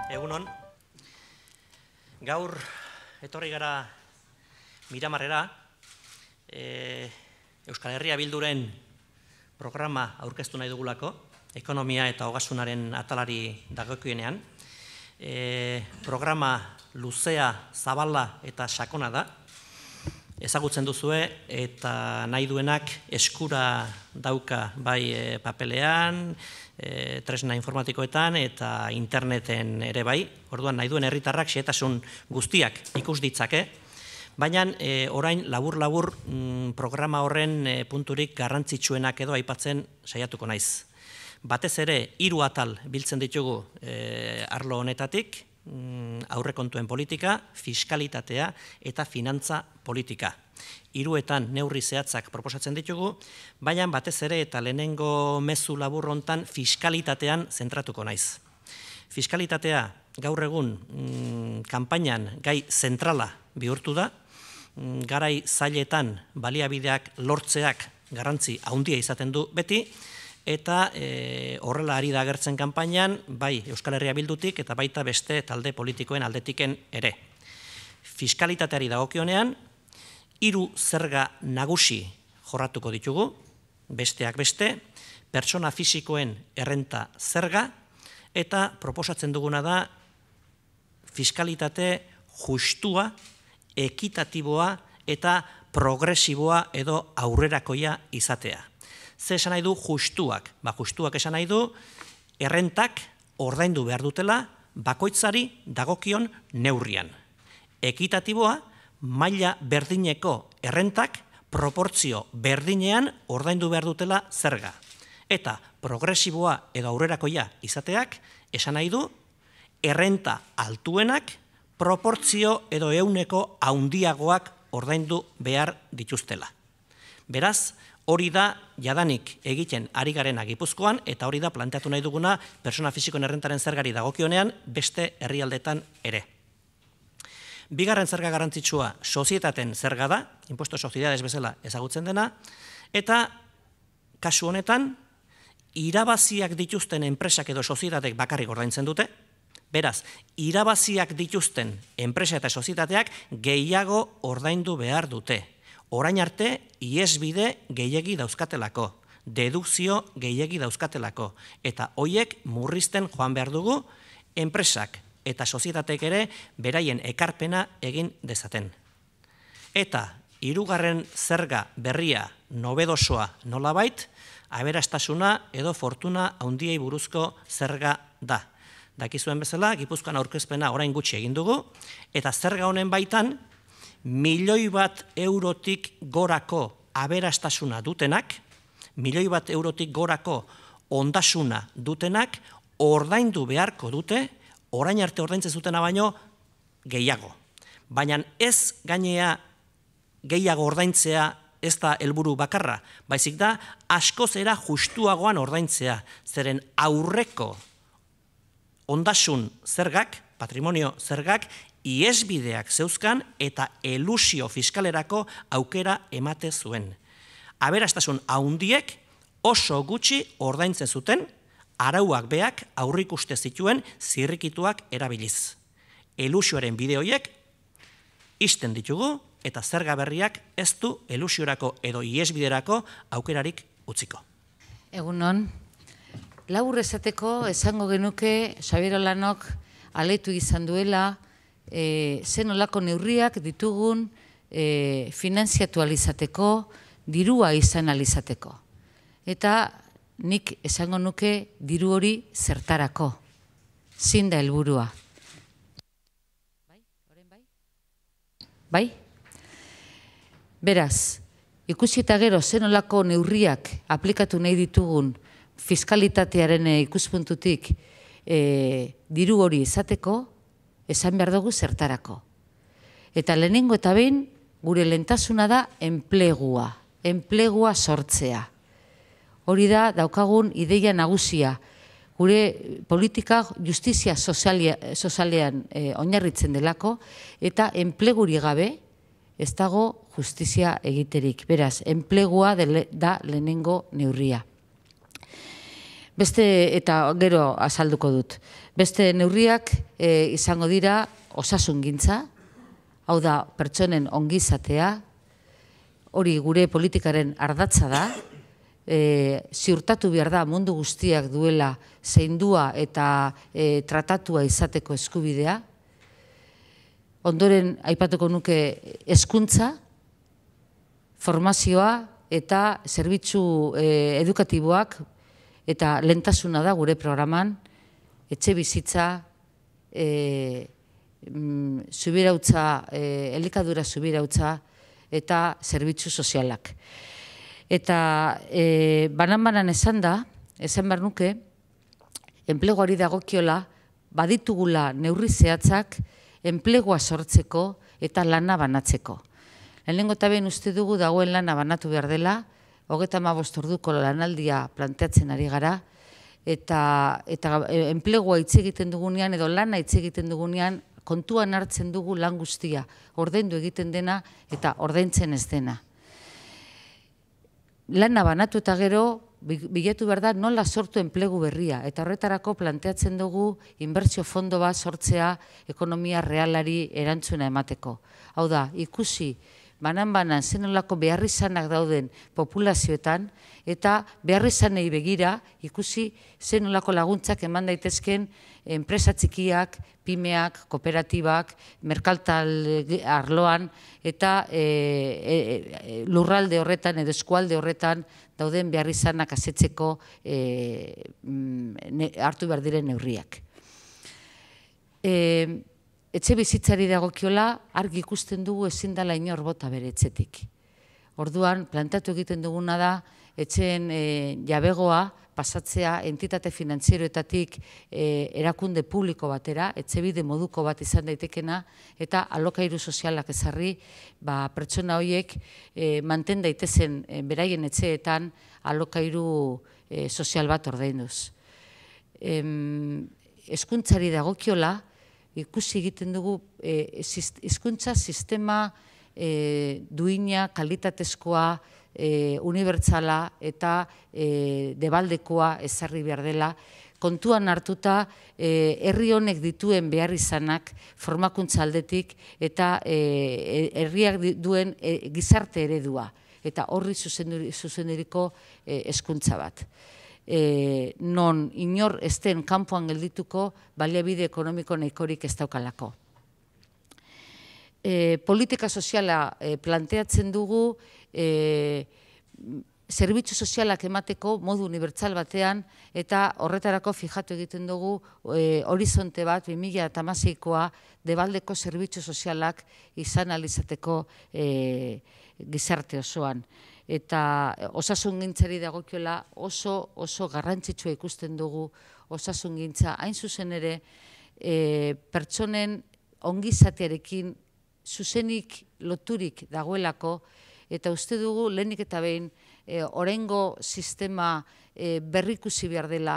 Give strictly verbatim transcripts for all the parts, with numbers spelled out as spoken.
Egunon, gaur etorri gara Miramarrera, Euskal Herria Bilduren programa aurkeztu nahi dugulako, ekonomia eta ogasunaren atalari dagokienean. Programa luzea, zabala eta sakona da, ezagutzen duzue eta nahi duenak eskura dauka bai papelean, tresna informatikoetan eta interneten ere bai. Orduan nahi duen herritarrak xehetasun guztiak ikus ditzake, baina orain labur-labur programa horren punturik garrantzitsuenak edo aipatzen saiatuko naiz. Batez ere, hiru atal biltzen ditugu arlo honetatik, aurrekontuen politika, fiskalitatea eta finantza politika. Hiruetan neurri zehatzak proposatzen ditugu, baina batez ere eta lehenengo mezu labur hontan fiskalitatean zentratuko naiz. Fiskalitatea gaur egun kanpainan gai zentrala bihurtu da, garai zailetan baliabideak lortzeak garrantzi handia izaten du beti, eta horrela ari da agertzen kanpainan, bai Euskal Herria Bildutik eta baita beste talde politikoen aldetiken ere. Fiskalitateari dagokionean, hiru zerga nagusi jorratuko ditugu, besteak beste, pertsona fisikoen errenta zerga, eta proposatzen duguna da fiskalitate justua, ekitatiboa eta progresiboa edo aurrerakoia izatea. Ze esan nahi du justuak? Ba, justuak esan nahi du errentak ordaindu behar dutela bakoitzari dagokion neurrian. Ekitatiboa, maila berdineko errentak proportzio berdinean ordaindu behar dutela zerga. Eta progresiboa edo aurrerakoia izateak esan nahi du errenta altuenak proportzio edo ehuneko handiagoak ordaindu behar dituztela. Beraz, hori da jadanik egiten ari garena Gipuzkoan, eta hori da planteatu nahi duguna pertsona fisikoen errentaren zergari dagokionean beste herrialdetan ere. Bigarren zerga garrantzitsua sozietateen zerga da, impuesto de sociedades bezala ezagutzen dena, eta kasu honetan irabaziak dituzten enpresak edo sozietateek bakarrik ordaintzen dute, beraz, irabaziak dituzten enpresa eta sozietateak gehiago ordaindu behar dute. Orain arte, ihesbide gehiegi dauzkatelako, dedukzio gehiegi dauzkatelako, eta hoiek murrizten joan behar dugu, enpresak eta sozietateek ere beraien ekarpena egin dezaten. Eta hirugarren zerga berria nobedosoa nolabait, aberastasuna edo fortuna handiei buruzko zerga da. Dakizuen bezala, Gipuzkoan aurkezpena orain gutxi egin dugu, eta zerga honen baitan, milioi bat eurotik gorako aberastasuna dutenak, milioi bat eurotik gorako ondasuna dutenak, ordaindu beharko dute, orain arte ordaintzen zutena baino gehiago. Baina ez gainea gehiago ordaintzea ez da helburu bakarra, baizik da askoz era justuagoan ordaintzea, zeren aurreko ondasun zergak, patrimonio zergak, ihesbideak zeuzkan eta elusio fiskalerako aukera emate zuen. Aberastasun handiek oso gutxi ordaintzen zuten, arauak beak aurrikuste zituen zirrikituak erabiliz. Elusioaren bide horiek ixten ditugu eta zerga berriak ez du elusiorako edo ihesbiderako aukerarik utziko. Egunon, labur esateko esango genuke Xabier Olanok aletu izan duela zen olako neurriak ditugun finanziatu alizateko, dirua izan alizateko. Eta nik esango nuke diru hori zertarako, zin da helburua. Bai? Oren bai? Bai? Beraz, ikusi eta gero zen olako neurriak aplikatu nahi ditugun fiskalitatearen ikuspuntutik diru hori izateko, esan behar dugu zertarako. Eta lehenengo eta behin, gure lehentasuna da enplegua, enplegua sortzea. Hori da daukagun ideia nagusia, gure politika justizia sozialean oinarritzen delako, eta enpleguri gabe ez dago justizia egiterik. Beraz, enplegua da lehenengo neurria. Beste, eta gero azalduko dut, beste neurriak izango dira osasungintza, hau da pertsonen ongizatea, hori gure politikaren ardatza da, ziurtatu behar da mundu guztiak duela zeindua eta tratatua izateko eskubidea. Ondoren aipatuko nuke hezkuntza, formazioa eta zerbitzu edukatiboak, eta lehentasuna da gure programan, etxe bizitza, zubirautza, elikadura zubirautza eta zerbitzu sozialak. Eta banan-banan esan da, esan behar nuke, enpleguari dagokiola, baditugula neurri zehatzak, enplegua sortzeko eta lana banatzeko. Lehenengo eta behin uste dugu dagoen lana banatu behar dela, hogeita hamabost orduko lanaldia planteatzen ari gara, eta enplegua hitz egiten dugunean edo lana hitz egiten dugunean kontuan hartzen dugu lan guztia, ordaindu egiten dena eta ordaintzen ez dena. Lana banatu eta gero, bilatu behar da nola sortu enplegu berria, eta horretarako planteatzen dugu inbertsio fondo bat sortzea ekonomia realari erantzuna emateko. Hau da, ikusi, banan-banan zenolako beharrizanak dauden populazioetan, eta beharrizanei begira ikusi zenolako laguntzak eman daitezken enpresa txikiak, pimeak, kooperatibak, merkaltal arloan, eta lurralde horretan edo eskualde horretan dauden beharrizanak asetzeko hartu behar diren neurriak. Etxe bizitzari dagokiola argi ikusten dugu ezin dela inor bota bere etxetik. Orduan, planteatu egiten duguna da, etxeen jabegoa pasatzea entitate finantzieroetatik erakunde publiko batera, etxebide moduko bat izan daitekena, eta alokairu sozialak ezarri, pertsona horiek manten daitezen beraien etxeetan alokairu sozial bat ordainduz. Hezkuntzari dagokiola, ikusi egiten dugu hezkuntza sistema duina, kalitatezkoa, unibertsala eta debaldekoa ezarri behar dela, kontuan hartuta herri honek dituen beharrizanak formakuntza aldetik eta herriak duen gizarte eredua, eta horri zuzenduriko hezkuntza bat. Non inor ez den kanpoan geldituko baliabide ekonomiko nahikorik ez daukalako. Politika soziala planteatzen dugu zerbitzu sozialak emateko modu unibertsal batean, eta horretarako fijatu egiten dugu horizonte bat, bi mila hamaseikoa debaldeko zerbitzu sozialak izan ahal izateko gizarte osoan. Eta osasungintzari dagokiola oso oso garrantzitsua ikusten dugu osasungintza, hain zuzen ere pertsonen ongizatearekin zuzenik loturik dagoelako, eta uste dugu lehenik eta behin oraingo sistema berrikusi behar dela,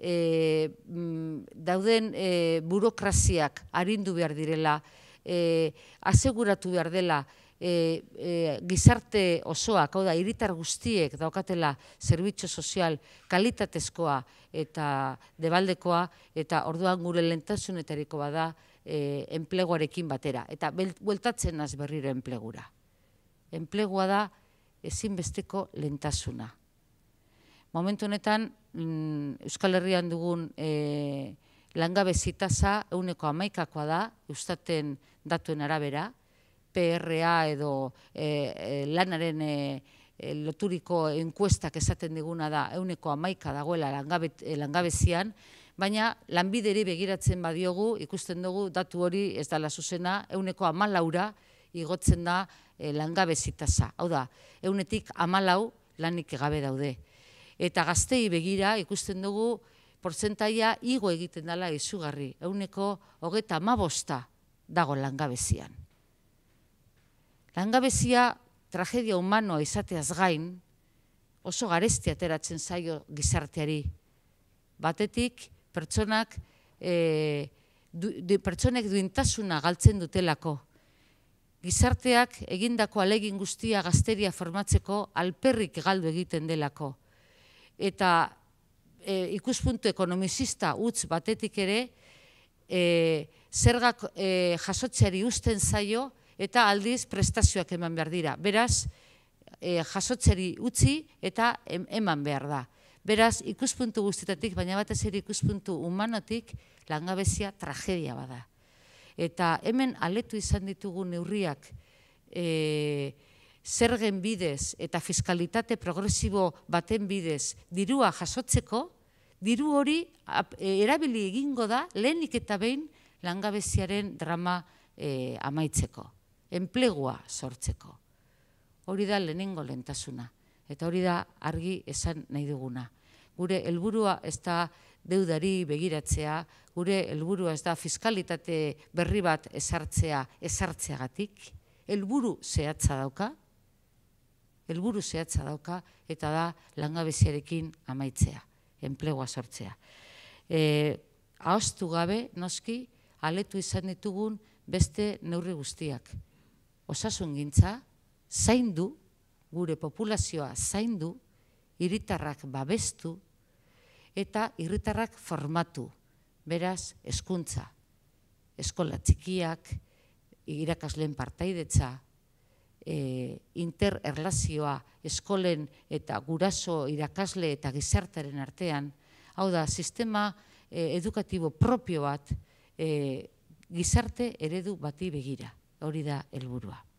dauden burokraziak arindu behar direla, aseguratu behar dela, gizarte osoak, hau da, hiritar guztiek daukatela zerbitzu sozial kalitatezkoa eta debaldekoa, eta orduan gure lehentasunetariko bada enpleguarekin batera. Eta bueltatzen naz berriro enplegura. Enplegua da ezinbesteko lehentasuna. Momentu honetan, Euskal Herrian dugun langabezi tasa ehuneko hamaikakoa da, Eustaten datuen arabera, P R A edo lanaren loturiko enkuestak esaten diguna da ehuneko hamaika dagoela langabezian, baina lanbideri begiratzen badiogu, ikusten dugu datu hori ez dela zuzena, ehuneko hamalaura igotzen da langabezi tasa. Hau da, ehunetik hamalau lanik gabe daude. Eta gaztei begira ikusten dugu portzentaia igo egiten dela izugarri, ehuneko hogeita hamabosta dago langabezian. Langabezia tragedia humanoa izateaz gain oso garesti ateratzen zaio gizarteari. Batetik, pertsonak, pertsonek duintasuna galtzen dutelako. Gizarteak egindako alegin guztia gazteria formatzeko alperrik galdu egiten delako. Eta ikuspuntu ekonomizista utz batetik ere, zergak jasotzeari uzten zaio eta aldiz prestazioak eman behar dira. Beraz, jasotzeari utzi eta eman behar da. Beraz, ikuspuntu guztietatik, baina batez ere ikuspuntu humanotik, langabezia tragedia bada. Eta hemen aletu izan ditugu neurriak zergen bidez eta fiskalitate progresibo baten bidez dirua jasotzeko, diru hori erabili egingo da lehenik eta behin langabeziaren drama amaitzeko, enplegua sortzeko. Hori da lehenengo lehentasuna, eta hori da argi esan nahi duguna. Gure helburua ez da deudari begiratzea, gure helburua ez da fiskalitate berri bat ezartzea ezartzeagatik, helburu zehatza dauka, helburu zehatza dauka, eta da langabeziarekin amaitzea, enplegua sortzea. Ahoztu gabe, noski, aletu izan ditugun beste neurri guztiak. Osasungintza, zaindu, gure populazioa zaindu, hiritarrak babestu, eta hiritarrak formatu, beraz, hezkuntza, eskola txikiak, irakasleen partaidetza, intererlazioa eskolen eta guraso irakasle eta gizartearen artean, hau da, sistema edukatibo propio bat gizarte eredu bati begira, hori da helburua.